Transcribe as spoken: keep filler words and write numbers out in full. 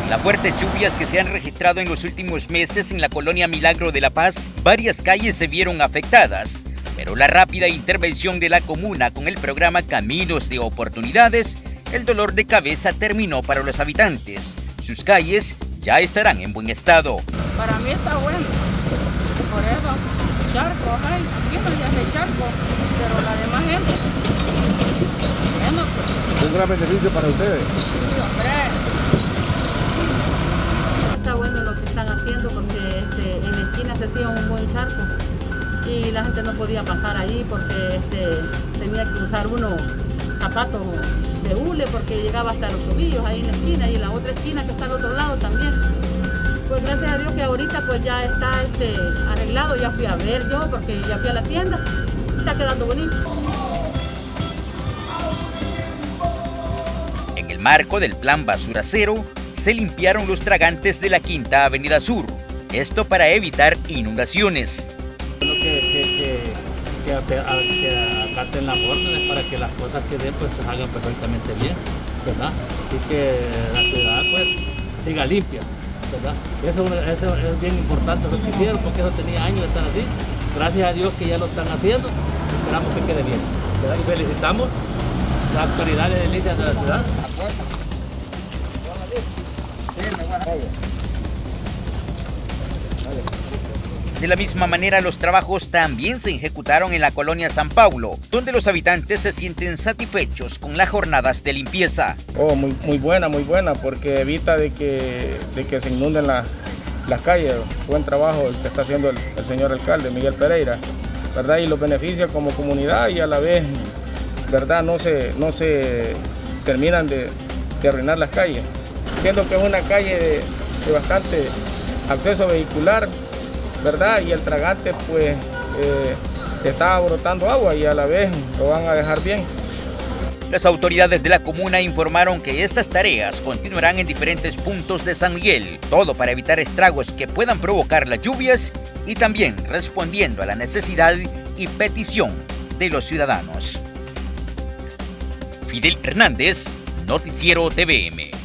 Las fuertes lluvias que se han registrado en los últimos meses en la colonia Milagro de La Paz, varias calles se vieron afectadas, pero la rápida intervención de la comuna con el programa Caminos de Oportunidades, el dolor de cabeza terminó para los habitantes. Sus calles ya estarán en buen estado. Para mí está bueno, por eso, charco, ay, aquí no ya hay charco, pero la demás gente, bueno, pues. ¿Es un gran beneficio para ustedes? Sí, hombre. Está bueno lo que están haciendo porque este, en la esquina se hacía un buen charco y la gente no podía pasar ahí porque este, tenía que usar uno zapatos de hule porque llegaba hasta los tobillos ahí en la esquina y en la otra esquina que está al otro lado también. Pues gracias a Dios que ahorita pues ya está este, arreglado, ya fui a ver yo porque ya fui a la tienda, está quedando bonito. En el marco del plan Basura Cero, se limpiaron los tragantes de la Quinta Avenida Sur, esto para evitar inundaciones. Bueno, que, que, que, que, que acaten las órdenes para que las cosas que den pues se hagan perfectamente bien, ¿verdad? Y que la ciudad pues siga limpia, ¿verdad? Eso, eso es bien importante lo que hicieron porque eso tenía años de estar así. Gracias a Dios que ya lo están haciendo, esperamos que quede bien, ¿verdad? Y felicitamos las autoridades edilicias de la ciudad. De la misma manera, los trabajos también se ejecutaron en la colonia San Paulo, donde los habitantes se sienten satisfechos con las jornadas de limpieza. Oh, muy, muy buena, muy buena, porque evita de que, de que se inunden la, las calles. Buen trabajo el que está haciendo el, el señor alcalde, Miguel Pereira, ¿verdad? Y los beneficios como comunidad y a la vez, ¿verdad? No se, no se terminan de, de arruinar las calles. Siendo que es una calle de, de bastante acceso vehicular, ¿verdad? Y el tragante pues eh, estaba brotando agua y a la vez lo van a dejar bien. Las autoridades de la comuna informaron que estas tareas continuarán en diferentes puntos de San Miguel, todo para evitar estragos que puedan provocar las lluvias y también respondiendo a la necesidad y petición de los ciudadanos. Fidel Hernández, Noticiero T V M.